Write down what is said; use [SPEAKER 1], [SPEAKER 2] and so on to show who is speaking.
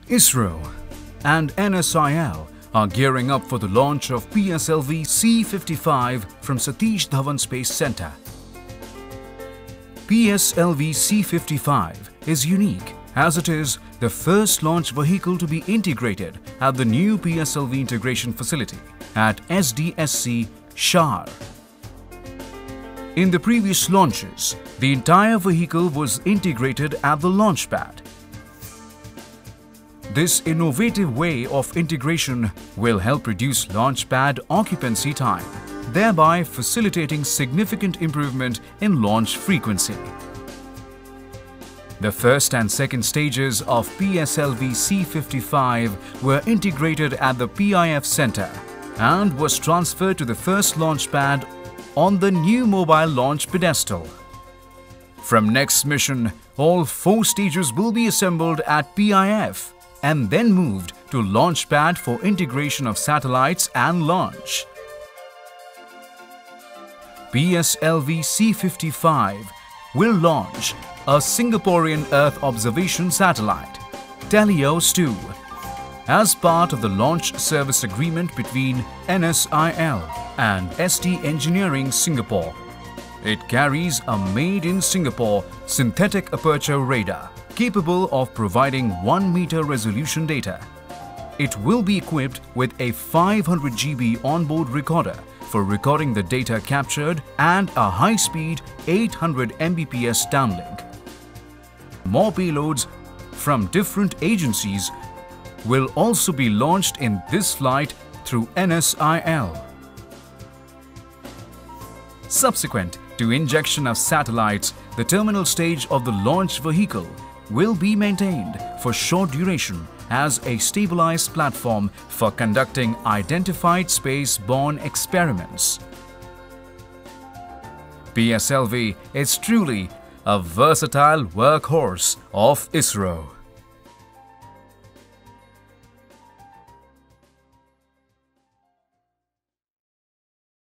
[SPEAKER 1] ISRO and NSIL are gearing up for the launch of PSLV C-55 from Satish Dhawan Space Centre. PSLV C-55 is unique as it is the first launch vehicle to be integrated at the new PSLV integration facility at SDSC Shar. In the previous launches, the entire vehicle was integrated at the launch pad. This innovative way of integration will help reduce launch pad occupancy time, thereby facilitating significant improvement in launch frequency. The first and second stages of PSLV C-55 were integrated at the PIF Center and was transferred to the first launch pad on the new mobile launch pedestal. From next mission, all 4 stages will be assembled at PIF and then moved to launch pad for integration of satellites and launch. PSLV C-55 will launch a Singaporean Earth observation satellite, Telios 2, as part of the launch service agreement between NSIL and ST Engineering Singapore. It carries a made-in-Singapore synthetic aperture radar capable of providing 1-meter resolution data. It will be equipped with a 500 GB onboard recorder for recording the data captured and a high-speed 800 Mbps downlink. More payloads from different agencies will also be launched in this flight through NSIL. Subsequent to injection of satellites, the terminal stage of the launch vehicle will be maintained for short duration as a stabilized platform for conducting identified space-borne experiments. PSLV is truly a versatile workhorse of ISRO.